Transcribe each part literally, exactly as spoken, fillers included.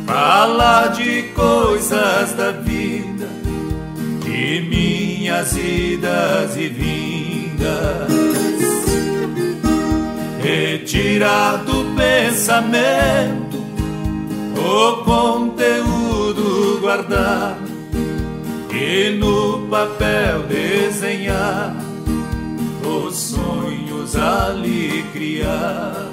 falar de coisas da vida, de minhas idas e vindas, retirar do pensamento o conteúdo guardado e no papel desenhar os sonhos ali criados.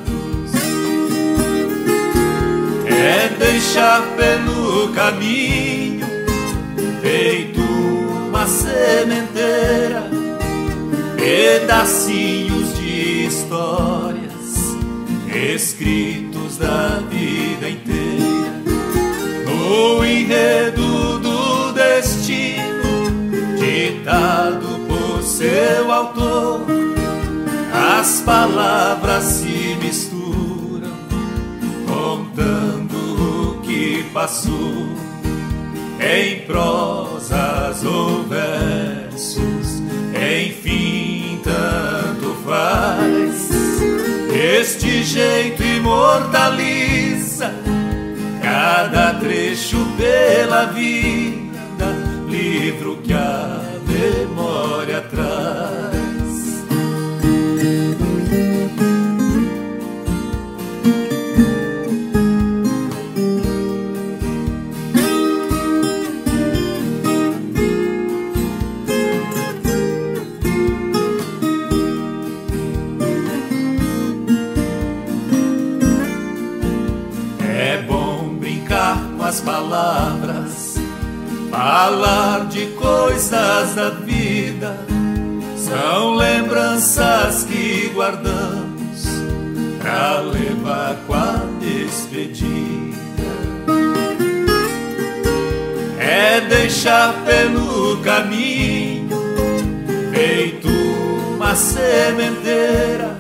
É deixar pelo caminho, feito uma sementeira, pedacinhos de histórias escritos da vida inteira, no enredo do destino ditado por seu autor. As palavras se misturam, contando o que passou, em prosas ou versos, enfim, tanto faz. Este jeito imortaliza cada trecho pela vida, livro que a memória traz. As palavras, falar de coisas da vida, são lembranças que guardamos pra levar com a despedida. É deixar pelo caminho, feito uma sementeira,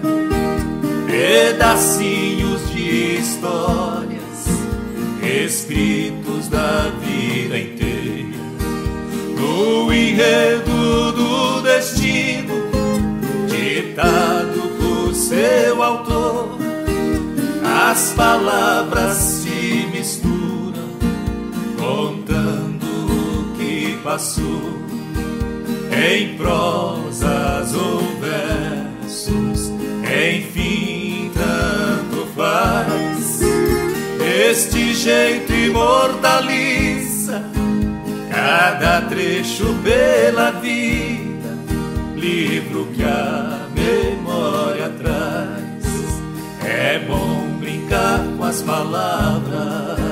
pedacinhos de histórias escritos da vida inteira, no enredo do destino ditado por seu autor. As palavras se misturam, contando o que passou, em prosas ou versos, enfim, tanto faz. Este jeito imortaliza cada trecho pela vida, livro que a memória traz. É bom brincar com as palavras,